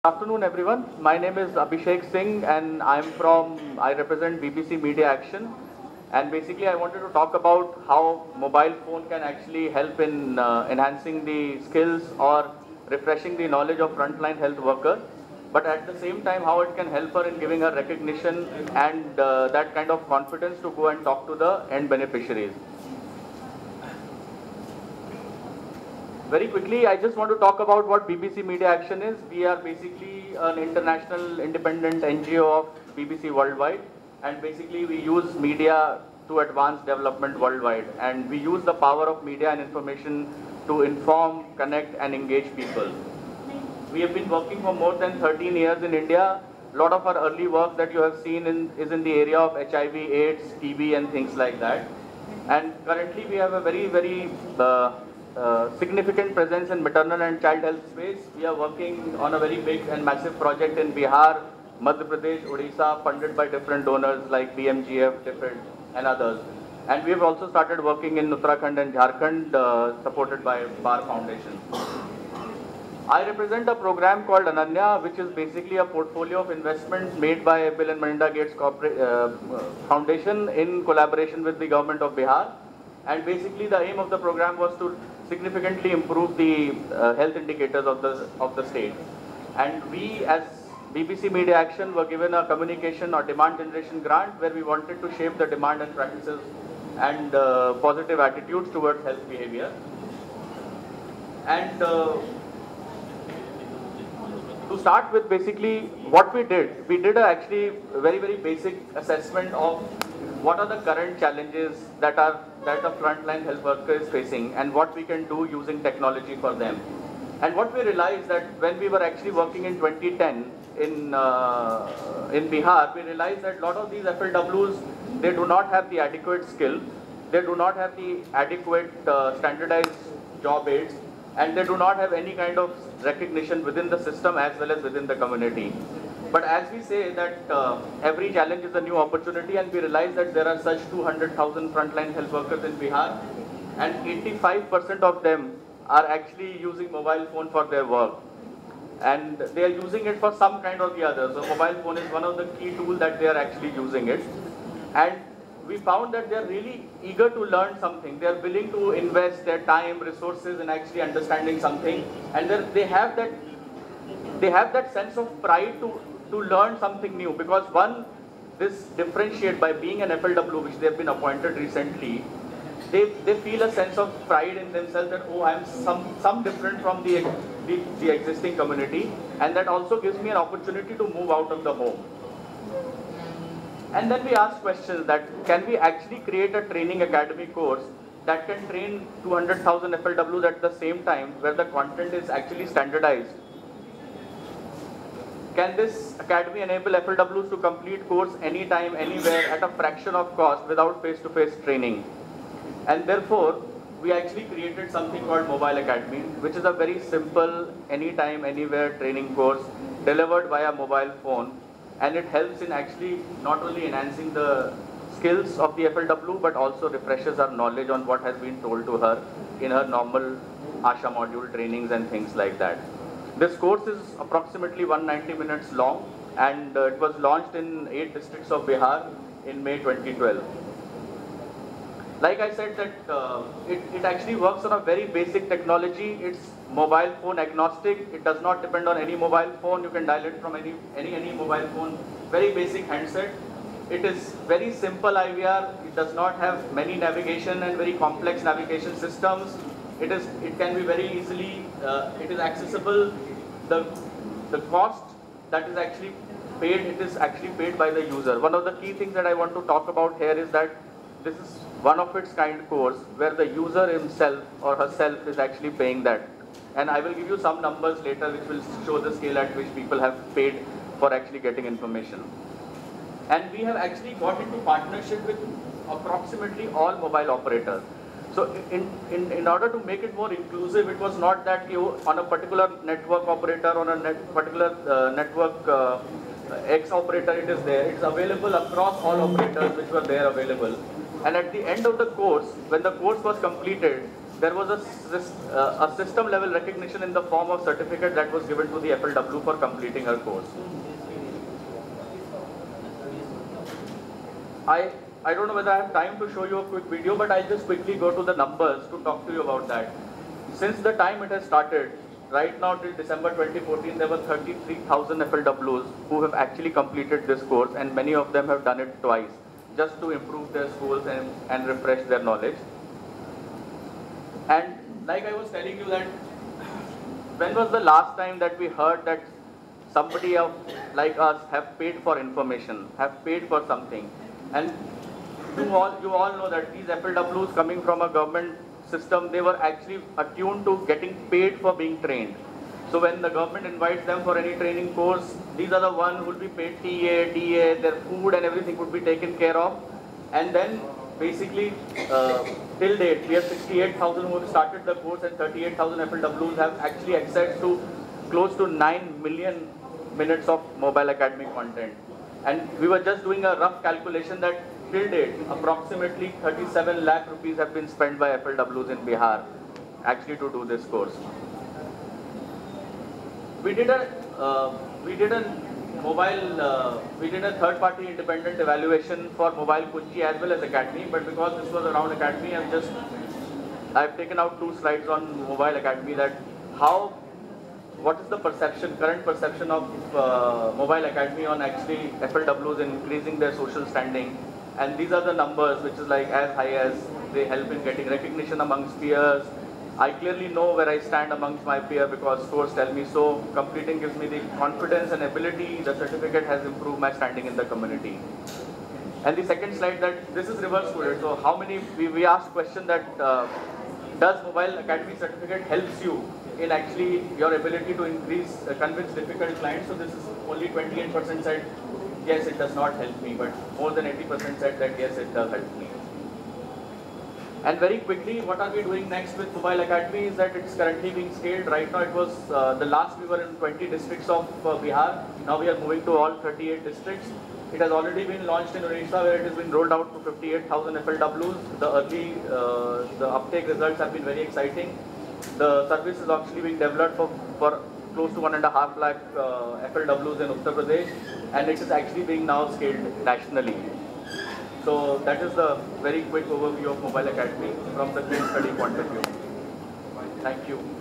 Afternoon, everyone. My name is Abhishek Singh, and I represent BBC Media Action. And basically, I wanted to talk about how mobile phone can actually help in enhancing the skills or refreshing the knowledge of frontline health worker. But at the same time, how it can help her in giving her recognition and that kind of confidence to go and talk to the end beneficiaries. Very quickly, I just want to talk about what BBC Media Action is. We are basically an international independent NGO of BBC worldwide, and basically we use media to advance development worldwide, and we use the power of media and information to inform, connect, and engage people. We have been working for more than 13 years in India. A lot of our early work that you have seen is in the area of HIV, AIDS, TB, and things like that. And currently we have a very significant presence in maternal and child health space. We are working on a very big and massive project in Bihar, Madhya Pradesh, Odisha, funded by different donors like BMGF, different and others. And we have also started working in Uttarakhand and Jharkhand, supported by Bar Foundation. I represent a program called Ananya, which is basically a portfolio of investments made by Bill and Melinda Gates Foundation in collaboration with the government of Bihar. And basically the aim of the program was to significantly improve the health indicators of the state. And we as BBC Media Action were given a communication or demand generation grant where we wanted to shape the demand and practices and positive attitudes towards health behavior. And to start with, basically what we did actually very basic assessment of what are the current challenges that a frontline health worker is facing and what we can do using technology for them. And what we realized that when we were actually working in 2010 in Bihar, we realized that a lot of these FLWs, they do not have the adequate skill, they do not have the adequate standardized job aids, and they do not have any kind of recognition within the system as well as within the community. But as we say that every challenge is a new opportunity, and we realize that there are such 200,000 frontline health workers in Bihar, and 85% of them are actually using mobile phone for their work. And they are using it for some kind or the other. So mobile phone is one of the key tools that they are actually using it. And we found that they are really eager to learn something. They are willing to invest their time, resources in actually understanding something. And they have that sense of pride to learn something new, because one, this differentiate by being an FLW, which they have been appointed recently, they feel a sense of pride in themselves that, oh, I am some different from the existing community, and that also gives me an opportunity to move out of the home. And then we ask questions that, can we actually create a training academy course that can train 200,000 FLWs at the same time, where the content is actually standardized? Can this academy enable FLWs to complete course anytime, anywhere, at a fraction of cost without face-to-face training? And therefore, we actually created something called Mobile Academy, which is a very simple, anytime, anywhere training course delivered via mobile phone. And it helps in actually not only enhancing the skills of the FLW, but also refreshes her knowledge on what has been told to her in her normal ASHA module trainings and things like that. This course is approximately 190 minutes long, and it was launched in 8 districts of Bihar in May 2012. Like I said, that it actually works on a very basic technology. It's mobile phone agnostic. It does not depend on any mobile phone. You can dial it from any mobile phone. Very basic handset. It is very simple IVR. It does not have many navigation and very complex navigation systems. It can be very easily, it is accessible. The cost that is actually paid, it is actually paid by the user. One of the key things that I want to talk about here is that this is one of its kind course where the user himself or herself is actually paying that. And I will give you some numbers later which will show the scale at which people have paid for actually getting information. And we have actually got into partnership with approximately all mobile operators. So in order to make it more inclusive, it was not that you on a particular network operator, on a particular network X operator it is there. It's available across all operators which were there available. And at the end of the course, when the course was completed, there was a system level recognition in the form of certificate that was given to the FLW for completing her course. I don't know whether I have time to show you a quick video, but I'll just quickly go to the numbers to talk to you about that. Since the time it has started, right now till December 2014, there were 33,000 FLWs who have actually completed this course, and many of them have done it twice, just to improve their skills and refresh their knowledge. And like I was telling you that, when was the last time that we heard that somebody like us have paid for information, have paid for something? And you all know that these FLWs coming from a government system, they were actually attuned to getting paid for being trained. So when the government invites them for any training course, these are the ones who will be paid TA, DA, their food and everything would be taken care of. And then basically, till date, we have 68,000 who have started the course, and 38,000 FLWs have actually access to close to 9 million minutes of Mobile Academy content. And we were just doing a rough calculation that till date, approximately 37 lakh rupees have been spent by FLWs in Bihar actually to do this course. We did a third-party independent evaluation for Mobile Kochi as well as Academy, but because this was around Academy, I've taken out 2 slides on Mobile Academy, that what is the current perception of Mobile Academy on actually FLWs increasing their social standing. And these are the numbers, which is like as high as they help in getting recognition amongst peers. I clearly know where I stand amongst my peer because scores tell me so. Completing gives me the confidence and ability. The certificate has improved my standing in the community. And the second slide, that this is reverse coded. So how many, we asked question that does Mobile Academy certificate helps you in actually your ability to convince difficult clients? So this is only 28% said yes, it does not help me, but more than 80% said that yes, it does help me. And very quickly, what are we doing next with Mobile Academy is that it's currently being scaled. Right now it was, the last we were in 20 districts of Bihar. Now we are moving to all 38 districts. It has already been launched in Odisha, where it has been rolled out to 58,000 FLWs. The uptake results have been very exciting. The service is actually being developed for close to 1.5 lakh FLWs in Uttar Pradesh, and it is actually being now scaled nationally. So that is the very quick overview of Mobile Academy from the case study point of view. Thank you.